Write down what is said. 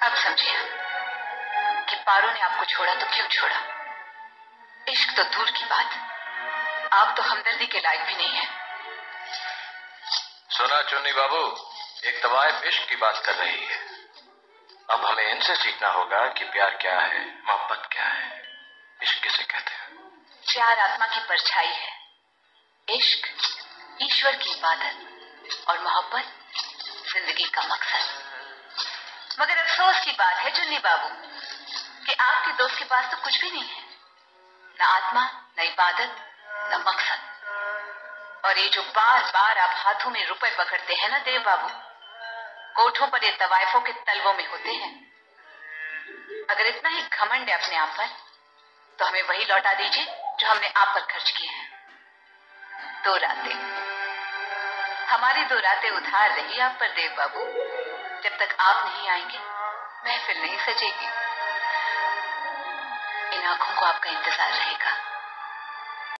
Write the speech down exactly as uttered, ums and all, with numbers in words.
अब समझे हम कि पारो ने आपको छोड़ा तो क्यों छोड़ा। इश्क तो दूर की बात, आप तो हमदर्दी के लायक भी नहीं है। सुना चुन्नी बाबू, एक तवाइफ इश्क की बात कर रही है। अब हमें इनसे सीखना होगा कि प्यार क्या है, मोहब्बत क्या है, इश्क किसे कहते हैं। प्यार आत्मा की परछाई है, इश्क ईश्वर की इबादत और मोहब्बत जिंदगी का मकसद। मगर अफसोस की बात है चुन्नी बाबू कि आपके दोस्त के पास तो कुछ भी नहीं है, न आत्मा, न इबादत, न मकसद। और ये जो बार बार आप हाथों में रुपए पकड़ते हैं ना देव बाबू, कोठों पर ये तवाइफों के तलवों में होते हैं। अगर इतना ही घमंड है अपने आप पर तो हमें वही लौटा दीजिए जो हमने आप पर खर्च किए हैं। दो रातें, हमारी दो रातें उधार रही आप पर देव बाबू। जब तक आप नहीं आएंगे महफिल नहीं सजेगी। इन आंखों को आपका इंतजार रहेगा।